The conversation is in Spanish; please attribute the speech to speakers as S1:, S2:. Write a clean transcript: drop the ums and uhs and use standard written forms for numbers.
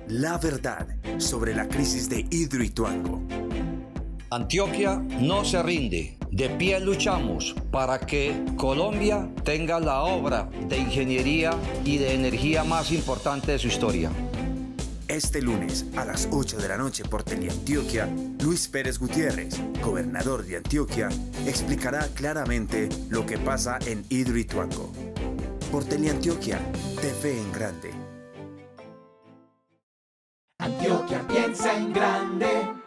S1: la verdad sobre la crisis de Hidroituango.
S2: Antioquia no se rinde. De pie luchamos para que Colombia tenga la obra de ingeniería y de energía más importante de su historia.
S1: Este lunes a las 8 de la noche por Teleantioquia, Luis Pérez Gutiérrez, gobernador de Antioquia, explicará claramente lo que pasa en Hidroituango. Por Teleantioquia, TV en grande.
S3: Antioquia piensa en grande.